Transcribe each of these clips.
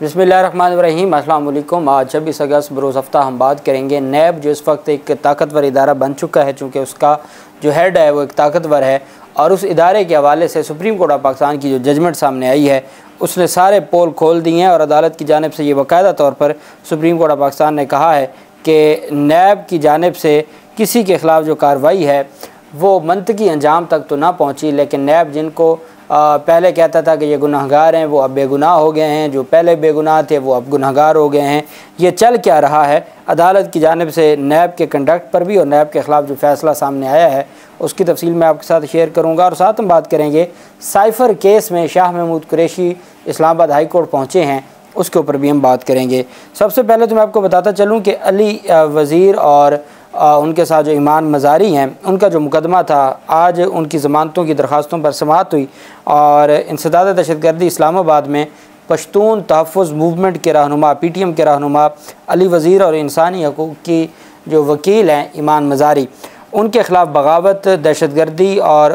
बिस्मिल्लाहिर्रहमानिर्रहीम। अस्सलाम वालेकुम। आज 26 अगस्त बरोज़ हफ्ता हम बात करेंगे नैब जो इस वक्त एक ताकतवर इदारा बन चुका है, चूँकि उसका जो हेड है वो एक ताकतवर है और उस इदारे के हवाले से सुप्रीम कोर्ट ऑफ पाकिस्तान की जो जजमेंट सामने आई है उसने सारे पोल खोल दिए हैं और अदालत की जानिब से ये बाकायदा तौर पर सुप्रीम कोर्ट ऑफ पाकिस्तान ने कहा है कि नैब की जानिब से किसी के ख़िलाफ़ जो कार्रवाई है वो मंतकी अंजाम तक तो ना पहुँची, लेकिन नैब जिनको पहले कहता था कि ये गुनहगार हैं वो अब बेगुनाह हो गए हैं, जो पहले बेगुनाह थे वो अब गुनहगार हो गए हैं। ये चल क्या रहा है अदालत की जानिब से नैब के कंडक्ट पर भी और नैब के ख़िलाफ़ जो फ़ैसला सामने आया है उसकी तफसील मैं आपके साथ शेयर करूँगा। और साथ हम बात करेंगे साइफ़र केस में शाह महमूद कुरैशी इस्लामाबाद हाई कोर्ट पहुँचे हैं, उसके ऊपर भी हम बात करेंगे। सबसे पहले तो मैं आपको बताता चलूँ कि अली वज़ीर और उनके साथ जो ईमान मज़ारी हैं उनका जो मुकदमा था, आज उनकी ज़मानतों की दरख्वास्तों पर समाअत हुई और इंसदाद दहशतगर्दी इस्लामाबाद में पश्तून तहफ़्फ़ुज़ मूवमेंट के रहनुमा PTM के रहनुमा अली वज़ीर और इंसानी हकूक़ की जो वकील हैं ईमान मज़ारी, उनके ख़िलाफ़ बगावत, दहशतगर्दी और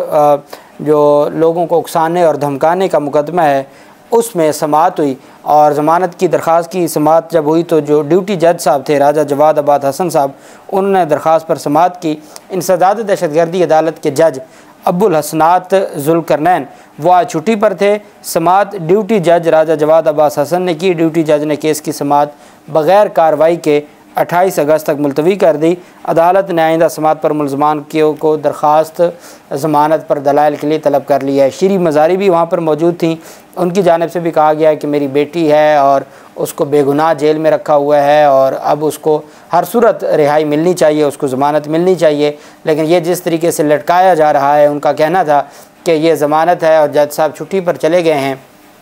जो लोगों को उकसाने और धमकाने का मुकदमा है उसमें समाअत हुई। और ज़मानत की दरख्वास्त की समाअत जब हुई तो जो ड्यूटी जज साहब थे राजा जवाद आबाद हसन साहब, उन्होंने दरख्वास्त पर समाअत की। इंसदाद दहशतगर्दी अदालत के जज अब्बुल हसनात ज़ुल्करनैन वो आज छुट्टी पर थे। समाअत ड्यूटी जज राजा जवाद आबाद हसन ने की। ड्यूटी जज ने केस की समाअत बग़ैर कार्रवाई के 28 अगस्त तक मुलतवी कर दी। अदालत ने आइंदा समाअत पर मुलज़मान को दरख्वास्त ज़मानत पर दलाइल के लिए तलब कर लिया है। श्री मज़ारी भी वहाँ पर मौजूद थी, उनकी जानिब से भी कहा गया है कि मेरी बेटी है और उसको बेगुनाह जेल में रखा हुआ है और अब उसको हर सूरत रिहाई मिलनी चाहिए, उसको ज़मानत मिलनी चाहिए। लेकिन ये जिस तरीके से लटकाया जा रहा है, उनका कहना था कि ये ज़मानत है और जज साहब छुट्टी पर चले गए हैं।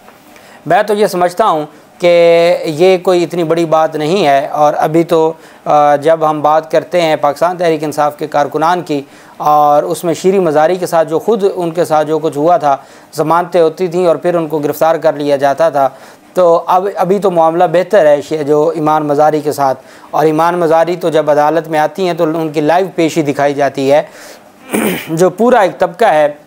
मैं तो ये समझता हूँ कि ये कोई इतनी बड़ी बात नहीं है। और अभी तो जब हम बात करते हैं पाकिस्तान तहरीक इंसाफ के कारकुनान की और उसमें श्री मज़ारी के साथ जो ख़ुद उनके साथ जो कुछ हुआ था, ज़मानतें होती थी और फिर उनको गिरफ़्तार कर लिया जाता था, तो अब अभी तो मामला बेहतर है जो ईमान मज़ारी के साथ। और ईमान मज़ारी तो जब अदालत में आती हैं तो उनकी लाइव पेशी दिखाई जाती है। जो पूरा एक तबका है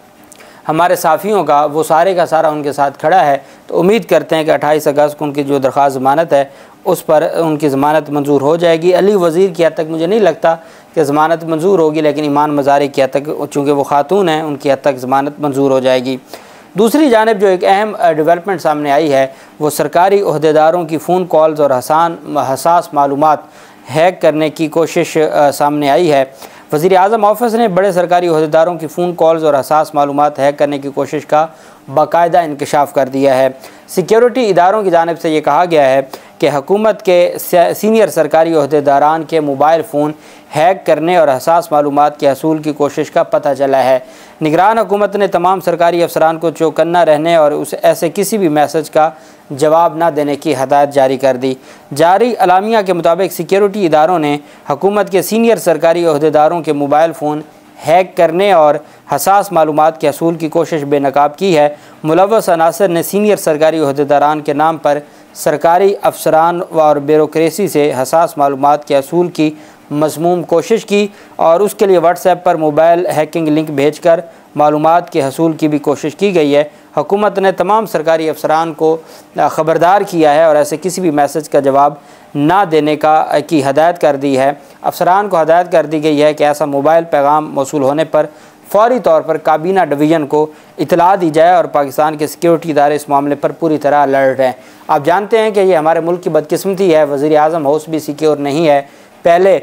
हमारे साफ़ियों का वो सारे का सारा उनके साथ खड़ा है। तो उम्मीद करते हैं कि 28 अगस्त को उनकी जो दरख्वास्त ज़मानत है उस पर उनकी ज़मानत मंजूर हो जाएगी। अली वज़ीर की हद तक मुझे नहीं लगता कि ज़मानत मंजूर होगी, लेकिन ईमान मज़ारी की हद तक, चूँकि वो खातून हैं, उनकी हद तक ज़मानत मंजूर हो जाएगी। दूसरी जानिब जो एक अहम डेवलपमेंट सामने आई है वो सरकारी ओहदेदारों की फ़ोन कॉल्स और हसास मालूमात हैक करने की कोशिश सामने आई है। वज़ीर आज़म ऑफिस ने बड़े सरकारी ओहदेदारों की फ़ोन कॉल्स और हसास मालूमात हैक करने की कोशिश का बाकायदा इंकशाफ कर दिया है। सिक्योरिटी इदारों की जानिब से ये कहा गया है कि हुकूमत के सीनियर सरकारी ओहदेदारान के मोबाइल फ़ोन हैक करने और हसास मालूमात के हसूल की कोशिश का पता चला है। निगरान हुकूमत ने तमाम सरकारी अफसरान को चौकन्ना रहने और उस ऐसे किसी भी मैसेज का जवाब न देने की हदायत जारी कर दी। जारी अलामिया के मुताबिक सिक्योरिटी इदारों ने हुकूमत के सीनियर सरकारी ओहदेदारों के मोबाइल फ़ोन हैक करने और हसास मालूमात के हसूल की कोशिश बेनकाब की है। मुलव्वस अनासर ने सीनियर सरकारी ओहदेदारान के नाम पर सरकारी अफसरान और ब्यूरोक्रेसी से हसास मालूमात के हसूल की मज़मूम कोशिश की और उसके लिए व्हाट्सएप पर मोबाइल हैकिंग लिंक भेजकर मालूमात के हसूल की भी कोशिश की गई है। हुकूमत ने तमाम सरकारी अफसरान को ख़बरदार किया है और ऐसे किसी भी मैसेज का जवाब ना देने की हदायत कर दी है। अफसरान को हदायत कर दी गई है कि ऐसा मोबाइल पैगाम मौसूल होने पर फ़ौरी तौर पर काबीना डिवीज़न को इतला दी जाए और पाकिस्तान के सिक्योरिटी इदारे इस मामले पर पूरी तरह अलर्ट हैं। आप जानते हैं कि ये हमारे मुल्क की बदकिस्मती है, वज़ीर आज़म हाउस भी सिक्योर नहीं है। पहले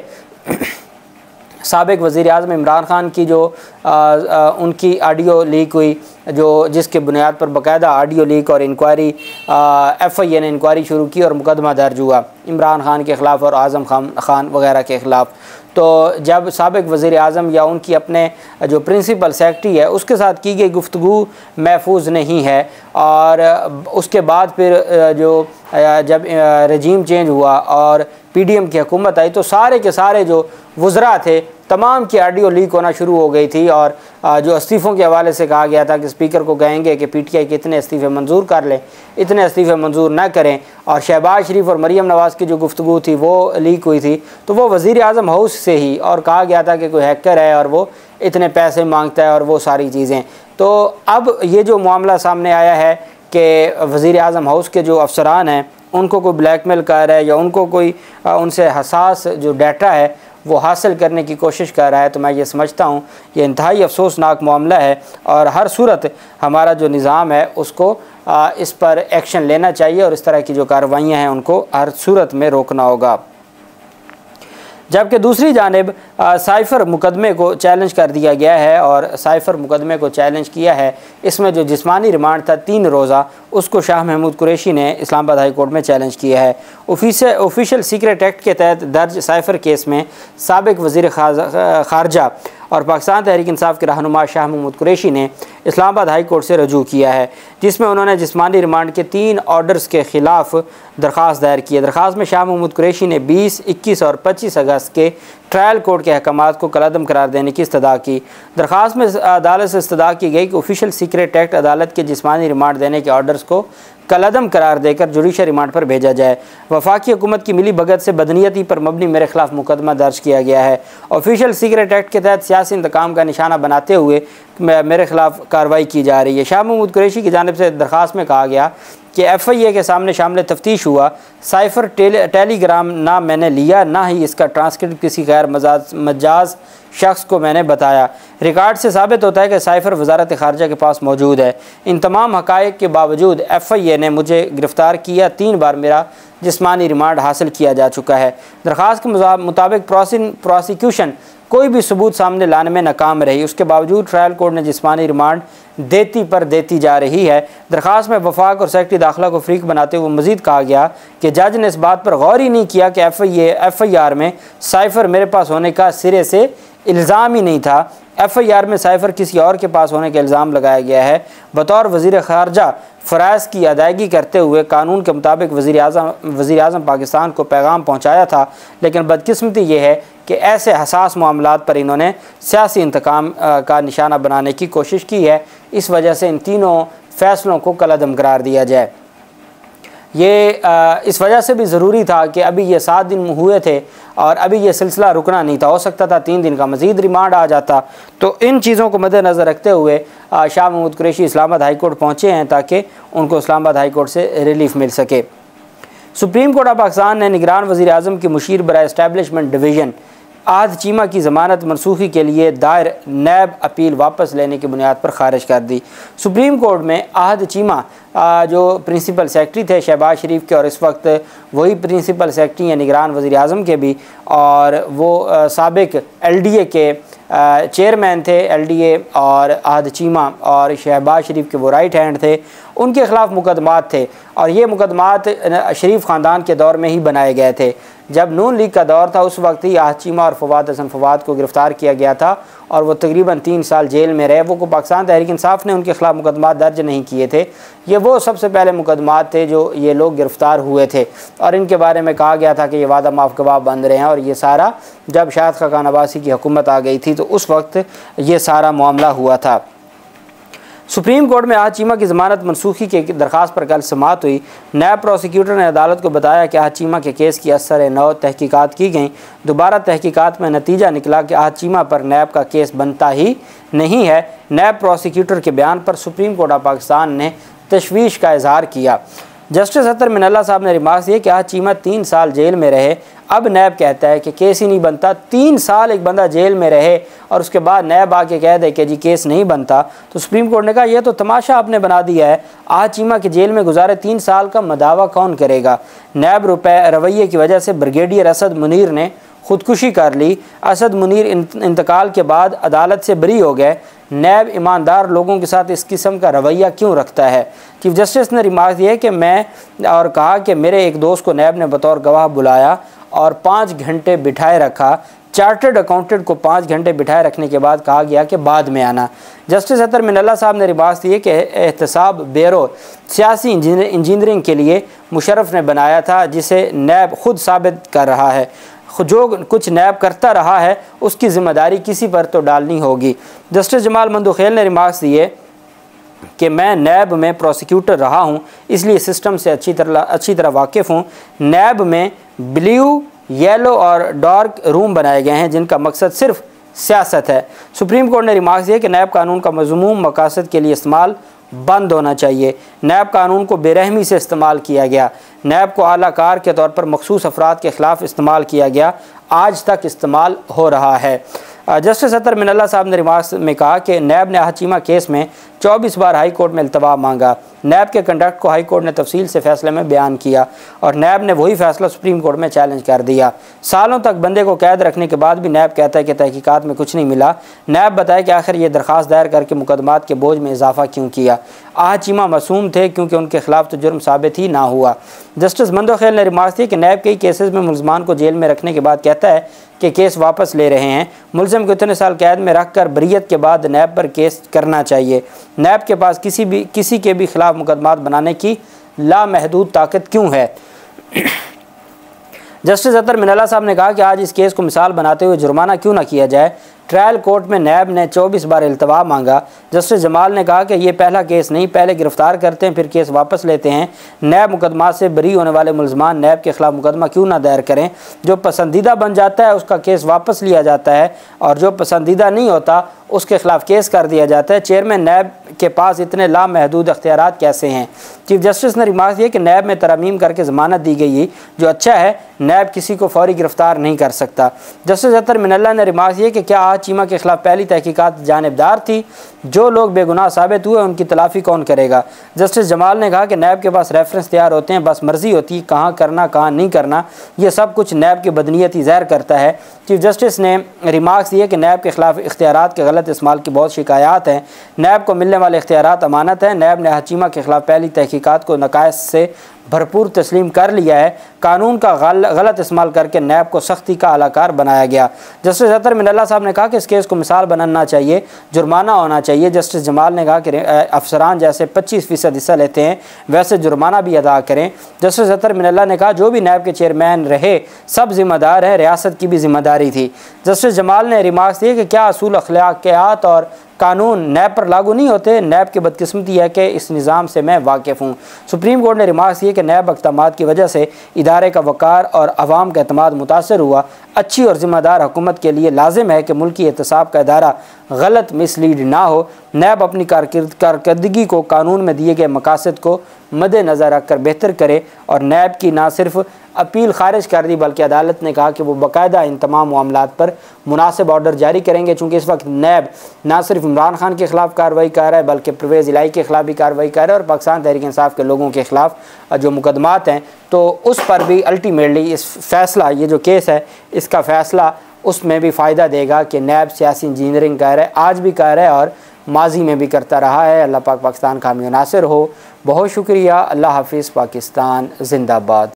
साबिक वज़ीर आज़म इमरान ख़ान की जो उनकी ऑडियो लीक हुई, जो जिसके बुनियाद पर बाकायदा ऑडियो लीक और इंक्वायरी FIA ने इंक्वायरी शुरू की और मुकदमा दर्ज हुआ इमरान ख़ान के ख़िलाफ़ और आज़म ख़ान वगैरह के ख़िलाफ़। तो जब साबिक वज़ीर आज़म या उनकी अपने जो प्रिंसिपल सेक्रेटरी है उसके साथ की गई गुफ्तगू महफूज नहीं है और उसके बाद फिर जब रजीम चेंज हुआ और PDM की हुकूमत आई तो सारे के सारे जो वज़रा थे तमाम की ऑडियो लीक होना शुरू हो गई थी और जो इस्तीफ़ों के हवाले से कहा गया था कि स्पीकर को कहेंगे कि PTI के इतने इस्तीफ़े मंजूर कर लें, इतने इस्तीफ़े मंजूर ना करें। और शहबाज शरीफ और मरीम नवाज़ की जो गुफ्तगू थी वो लीक हुई थी, तो वो वज़ीर आज़म हाउस से ही, और कहा गया था कि कोई हैकर है और वो इतने पैसे मांगता है और वो सारी चीज़ें। तो अब ये जो मामला सामने आया है कि वज़ीर आज़म हाउस के जो अफसरान हैं उनको कोई ब्लैकमेल कर रहा है या उनको कोई उनसे हसास जो डाटा है वो हासिल करने की कोशिश कर रहा है, तो मैं ये समझता हूँ ये इंतहाई अफसोसनाक मामला है और हर सूरत हमारा जो निज़ाम है उसको इस पर एक्शन लेना चाहिए और इस तरह की जो कार्रवाइयाँ हैं उनको हर सूरत में रोकना होगा। जबकि दूसरी जानिब साइफ़र मुकदमे को चैलेंज कर दिया गया है और साइफ़र मुकदमे को चैलेंज किया है। इसमें जो जिस्मानी रिमांड था 3 रोज़ा उसको शाह महमूद कुरैशी ने इस्लामाबाद हाई कोर्ट में चैलेंज किया है। ऑफिशियल सीक्रेट एक्ट के तहत दर्ज साइफ़र केस में साबिक वज़ीर ख़ारजा और पाकिस्तान तहरीक इंसाफ के रहनुमा शाह महमूद कुरैशी ने इस्लामाबाद हाई कोर्ट से रजू किया है, जिसमें उन्होंने जिस्मानी रिमांड के 3 ऑर्डर्स के ख़िलाफ़ दरख्वास्त दायर की है। दरख्वास्त में शाह महमूद कुरैशी ने 20, 21 और 25 अगस्त के ट्रायल कोर्ट के अहकामात को कलअदम करार देने की इस्तदा की। दरख्वास्त में अदालत से इस्तदा की गई कि ऑफिशियल सीक्रेट एक्ट अदालत के जिस्मानी रिमांड देने के ऑर्डर्स को कलअदम करार देकर जुडिशल रिमांड पर भेजा जाए। वफाकी हुकूमत की मिली भगत से बदनीयती पर मबनी मेरे खिलाफ मुकदमा दर्ज किया गया है। ऑफिशियल सीक्रेट एक्ट के तहत सियासी इंतकाम का निशाना बनाते हुए मेरे खिलाफ कार्रवाई की जा रही है। शाह महमूद कुरैशी की जानिब से दरख्वास्त में कहा गया कि FIA के सामने शामिल तफ्तीश हुआ साइफ़र टेलीग्राम ना मैंने लिया, ना ही इसका ट्रांसक्रिप्ट किसी गैर मजाज शख्स को मैंने बताया। रिकॉर्ड से साबित होता है कि साइफ़र वजारत ख़ारजा के पास मौजूद है। इन तमाम हक़ाइक़ के बावजूद FIA ने मुझे गिरफ़्तार किया। 3 बार मेरा जिस्मानी रिमांड हासिल किया जा चुका है। दरख्वास्त के मुताबिक प्रोसिक्यूशन कोई भी सबूत सामने लाने में नाकाम रही, उसके बावजूद ट्रायल कोर्ट ने जिस्मानी रिमांड देती जा रही है। दरख्वास्त में वफाक और सेक्रेटरी दाखिला को फ्रीक बनाते हुए मज़ीद कहा गया कि जज ने इस बात पर गौर ही नहीं किया कि FIR में साइफ़र मेरे पास होने का सिरे से इल्ज़ाम ही नहीं था। FIR में साइफ़र किसी और के पास होने का इल्ज़ाम लगाया गया है। बतौर वज़ीर ख़ारजा फ़राइज़ की अदायगी करते हुए कानून के मुताबिक वज़ीर आज़म पाकिस्तान को पैगाम पहुँचाया था, लेकिन बदकिस्मती ये है कि ऐसे हसास मामलात पर इन्होंने सियासी इंतकाम का निशाना बनाने की कोशिश की है। इस वजह से इन तीनों फ़ैसलों को कलअदम करार दिया जाए। ये इस वजह से भी ज़रूरी था कि अभी ये 7 दिन हुए थे और अभी ये सिलसिला रुकना नहीं था। हो सकता था 3 दिन का मज़ीद रिमांड आ जाता। तो इन चीज़ों को मद्देनज़र रखते हुए शाह महमूद कुरैशी इस्लामाबाद हाई कोर्ट पहुँचे हैं ताकि उनको इस्लामाबाद हाई कोर्ट से रिलीफ मिल सके। सुप्रीम कोर्ट ऑफ पाकिस्तान ने निगरान वज़ीर आज़म की मुशीर बराए एस्टैब्लिशमेंट डिवीज़न आहद चीमा की ज़मानत मनसूखी के लिए दायर नैब अपील वापस लेने की बुनियाद पर खारिज कर दी। सुप्रीम कोर्ट में आहद चीमा जो प्रिंसिपल सेक्रेटरी थे शहबाज शरीफ के और इस वक्त वही प्रिंसिपल सेक्रेटरी हैं निगरान वज़ीर आज़म के भी, और वो साबिक LDA के चेयरमैन थे LDA और आहद चीमा और शहबाज शरीफ के वो राइट हैंड थे, उनके ख़िलाफ़ मुकदमात थे और ये मुकदमात शरीफ ख़ानदान के दौर में ही बनाए गए थे। जब नून लीग का दौर था उस वक्त ही आहद चीमा और फवाद हसन फवाद को गिरफ़्तार किया गया था और वो तकरीबन 3 साल जेल में रहे। वो को पाकिस्तान तहरीक इंसाफ ने उनके खिलाफ मुकदमात दर्ज नहीं किए थे। ये वो सबसे पहले मुकदमात थे जो ये लोग गिरफ़्तार हुए थे और इनके बारे में कहा गया था कि ये वादा माफ़ गवाह बन रहे हैं। और ये सारा जब शाहिद खाकान अब्बासी की हुकूमत आ गई थी तो उस वक्त ये सारा मामला हुआ था। सुप्रीम कोर्ट में आहद चीमा की ज़मानत मनसूखी के दरख्वास्त पर कल समाअत हुई। नायब प्रोसिक्यूटर ने अदालत को बताया कि आहद चीमा के केस की असर नौ तहकीकात की गई। दोबारा तहकीकात में नतीजा निकला कि आहद चीमा पर नैब का केस बनता ही नहीं है। नायब प्रोसिक्यूटर के बयान पर सुप्रीम कोर्ट ऑफ पाकिस्तान ने तशवीश का इजहार किया। जस्टिस अतर मिनल्ला साहब ने रिमार्क दिया कि आहद चीमा 3 साल जेल में रहे, अब नैब कहता है कि केस ही नहीं बनता। 3 साल एक बंदा जेल में रहे और उसके बाद नैब आके कह दे कि जी केस नहीं बनता, तो सुप्रीम कोर्ट ने कहा यह तो तमाशा आपने बना दिया है। आहद चीमा के जेल में गुजारे 3 साल का मदावा कौन करेगा। नैब रवैये की वजह से ब्रिगेडियर असद मुनीर ने ख़ुदकुशी कर ली। असद मुनीर इंतकाल के बाद अदालत से बरी हो गए। नैब ईमानदार लोगों के साथ इस किस्म का रवैया क्यों रखता है। चीफ जस्टिस ने रिमार्क दिया कि मैं और कहा कि मेरे एक दोस्त को नैब ने बतौर गवाह बुलाया और 5 घंटे बिठाए रखा। चार्टर्ड अकाउंटेंट को 5 घंटे बिठाए रखने के बाद कहा गया कि बाद में आना। जस्टिस अतर मिनल्ला साहब ने रिमार्क दिए कि एहतसाब ब्यूरो सियासी इंजीनियरिंग के लिए मुशर्रफ ने बनाया था, जिसे नैब खुद साबित कर रहा है। जो कुछ नैब करता रहा है उसकी ज़िम्मेदारी किसी पर तो डालनी होगी। जस्टिस जमाल मंदुखेल ने रिमार्क्स दिए कि मैं नैब में प्रोसिक्यूटर रहा हूं, इसलिए सिस्टम से अच्छी तरह वाकिफ़ हूं। नैब में ब्लू, येलो और डार्क रूम बनाए गए हैं जिनका मकसद सिर्फ सियासत है। सुप्रीम कोर्ट ने रिमार्क्स दिया कि नैब कानून का मज़मूम मकासद के लिए इस्तेमाल बंद होना चाहिए। नैब कानून को बेरहमी से इस्तेमाल किया गया। नैब को आला कार के तौर पर मखसूस अफराद के ख़िलाफ़ इस्तेमाल किया गया, आज तक इस्तेमाल हो रहा है। जस्टिस अतर मिनल्ला साहब ने रिमार्क्स में कहा कि नैब ने हाचीमा केस में 24 बार हाई कोर्ट में इल्तवा मांगा। नैब के कंडक्ट को हाई कोर्ट ने तफसील से फैसले में बयान किया और नैब ने वही फैसला सुप्रीम कोर्ट में चैलेंज कर दिया। सालों तक बंदे को कैद रखने के बाद भी नैब कहता है कि तहकीकात में कुछ नहीं मिला। नैब बताया कि आखिर ये दरख्वास्त दायर करके मुकदमात के बोझ में इजाफा क्यों किया। हाचीमा मासूम थे क्योंकि उनके खिलाफ तो जुर्म साबित ही ना हुआ। जस्टिस मंदोखेल ने रिमार्क दी कि नैब कई केसेस में मुलजमान को जेल में रखने के बाद कहता है कि केस वापस ले रहे हैं। मुलजिम को इतने साल कैद में रख कर बरीयत के बाद नैब पर केस करना चाहिए। नैब के पास किसी के भी खिलाफ मुकदमात बनाने की लामहदूद ताकत क्यों है। जस्टिस अतर मिनल्ला साहब ने कहा कि आज इस केस को मिसाल बनाते हुए जुर्माना क्यों ना किया जाए। ट्रायल कोर्ट में नैब ने 24 बार इल्तवा मांगा। जस्टिस जमाल ने कहा कि ये पहला केस नहीं, पहले गिरफ्तार करते हैं फिर केस वापस लेते हैं। नैब मुकदमात से बरी होने वाले मुलजमान नैब के खिलाफ मुकदमा क्यों ना दायर करें। जो पसंदीदा बन जाता है उसका केस वापस लिया जाता है और जो पसंदीदा नहीं होता उसके खिलाफ केस कर दिया जाता है। चेयरमैन नैब के पास इतने लामहदूद अख्तियारात कैसे हैं। चीफ जस्टिस ने रिमार्क दिया कि नैब में तरमीम करके ज़मानत दी गई जो अच्छा है। नैब किसी को फौरी गिरफ्तार नहीं कर सकता। जस्टिस अतर मिनल्ला ने रिमार्क दिया कि क्या हाचीमा के खिलाफ पहली तहकीकात जानिबदार थी। जो लोग बेगुनाह साबित हुए उनकी तलाफ़ी कौन करेगा। जस्टिस जमाल ने कहा कि नैब के पास रेफरेंस तैयार होते हैं, बस मर्जी होती है कहाँ करना कहाँ नहीं करना। ये सब कुछ नैब की बदनीयती ज़ाहिर करता है। चीफ जस्टिस ने रिमार्क्स दिए कि नैब के खिलाफ इख्तियारात के गलत इस्तेमाल की बहुत शिकायत हैं। नैब को मिलने वाले इख्तियारात अमानत है। नैब ने हाचीमा के खिलाफ पहली तहकीकात को नकायस से भरपूर तस्लीम कर लिया है। कानून का गलत इस्तेमाल करके नैब को सख्ती का अलाकार बनाया गया। जस्टिस अतर मिनल्ला साहब ने कहा कि इस केस को मिसाल बनाना चाहिए, जुर्माना होना चाहिए। जस्टिस जमाल ने कहा कि अफसरान जैसे 25% हिस्सा लेते हैं वैसे जुर्माना भी अदा करें। जस्टिस अतर मिनल्ला ने कहा जो भी नैब के चेयरमैन रहे सब जिम्मेदार है, रियासत की भी जिम्मेदारी थी। जस्टिस जमाल ने रिमार्क्स दिए कि क्या असूल अखलाकियात और कानून नैब पर लागू नहीं होते। नैब की बदकिस्मती है कि इस निज़ाम से मैं वाकिफ़ हूँ। सुप्रीम कोर्ट ने रिमार्क्स किए कि नैब अक़दामात की वजह से इदारे का वक़ार और अवाम का एतमाद मुतासर हुआ। अच्छी और ज़िम्मेदार हुकूमत के लिए लाजिम है कि मुल्की एहतसाब का इदारा गलत मिसलीड ना हो। नैब अपनी कारकर्दगी को कानून में दिए गए मकासद को मद्देनज़र रख कर बेहतर करे और नैब की ना सिर्फ अपील खारिज कर दी बल्कि अदालत ने कहा कि वो बाकायदा इन तमाम मामलात पर मुनासिब ऑर्डर जारी करेंगे। चूँकि इस वक्त नैब ना सिर्फ इमरान खान के ख़िलाफ़ कार्रवाई कर रहा है बल्कि परवेज़ इलाही के ख़िलाफ़ भी कार्रवाई कर रहा है और पाकिस्तान तहरीक इंसाफ के लोगों के ख़िलाफ़ जो मुकदमात हैं तो उस पर भी अल्टीमेटली इस फैसला ये जो केस है इसका फ़ैसला उसमें भी फ़ायदा देगा कि नैब सियासी इंजीनियरिंग कर रहा है, आज भी कर रहा है और माजी में भी करता रहा है। अल्लाह पाक पाकिस्तान का हामी नासिर हो। बहुत शुक्रिया। अल्लाह हाफिज़। पाकिस्तान जिंदाबाद।